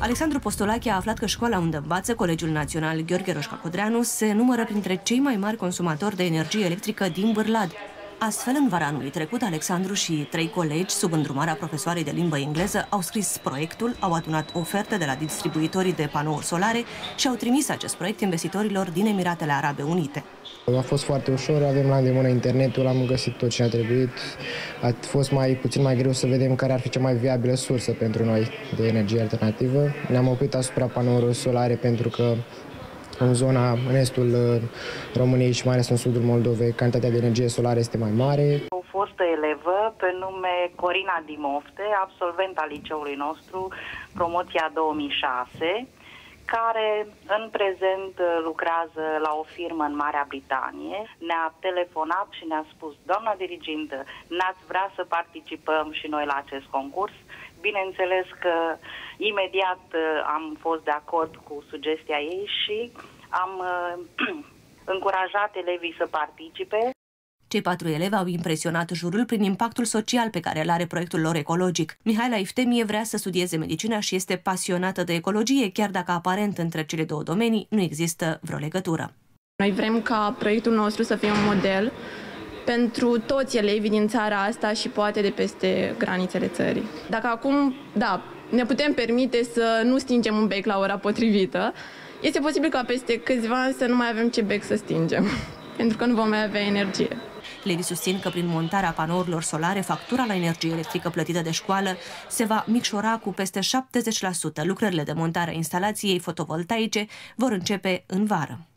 Alexandru Postolache a aflat că școala unde învață, Colegiul Național Gheorghe Roșca-Codreanu, se numără printre cei mai mari consumatori de energie electrică din Bârlad. Astfel, în vara anului trecut, Alexandru și 3 colegi, sub îndrumarea profesoarei de limbă engleză, au scris proiectul, au adunat oferte de la distribuitorii de panouri solare și au trimis acest proiect investitorilor din Emiratele Arabe Unite. A fost foarte ușor, avem la îndemână internetul, am găsit tot ce ne-a trebuit. A fost puțin mai greu să vedem care ar fi cea mai viabilă sursă pentru noi de energie alternativă. Ne-am oprit asupra panourilor solare pentru că în estul României și mai ales în sudul Moldovei, cantitatea de energie solară este mai mare. O fostă elevă pe nume Corina Dimofte, absolvent al liceului nostru, promoția 2006, care în prezent lucrează la o firmă în Marea Britanie. Ne-a telefonat și ne-a spus: doamna dirigintă, n-ați vrea să participăm și noi la acest concurs? Bineînțeles că imediat am fost de acord cu sugestia ei și am încurajat elevii să participe. Cei 4 elevi au impresionat jurul prin impactul social pe care îl are proiectul lor ecologic. Mihaela Iftemie vrea să studieze medicina și este pasionată de ecologie, chiar dacă aparent între cele două domenii nu există vreo legătură. Noi vrem ca proiectul nostru să fie un model pentru toți elevii din țara asta și poate de peste granițele țării. Dacă acum, ne putem permite să nu stingem un bec la ora potrivită, este posibil ca peste câțiva ani să nu mai avem ce bec să stingem, pentru că nu vom mai avea energie. Elevii susțin că prin montarea panourilor solare, factura la energie electrică plătită de școală se va micșora cu peste 70%. Lucrările de montare a instalației fotovoltaice vor începe în vară.